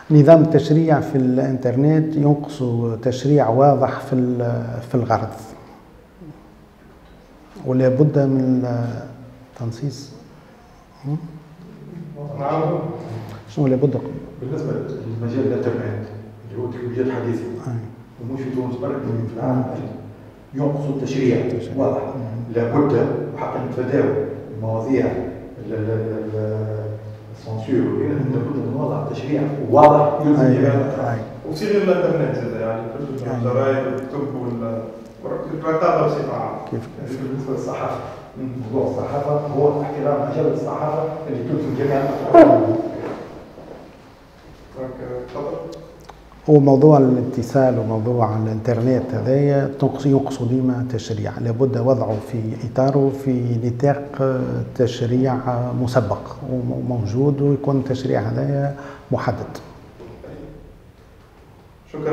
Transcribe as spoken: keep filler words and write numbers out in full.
نظام التشريع في الانترنت ينقص تشريع واضح في في الغرض، ولا بد من تنصيص. نعم. شنو اللي بد؟ بالنسبه لمجال الانترنت اللي هو التكنولوجيا الحديثه ومش في تونس برك في العالم ينقص التشريع واضح. لابد وحتى نتفاداو المواضيع السنسور وكذا، لابد من وضع تشريع واضح يلزم جميع وفي غير الانترنت زاد يعني في الجرايد والكتب والرقابه بصفه عامه. كيف بالنسبه للصحافه، موضوع الصحافه هو احترام مجال الصحافه اللي تلزم جميع الأطراف. هو موضوع الاتصال وموضوع الانترنت هذايا ينقص ديما تشريع، لابد وضعه في اطاره في نطاق تشريع مسبق وموجود، ويكون التشريع هذايا محدد.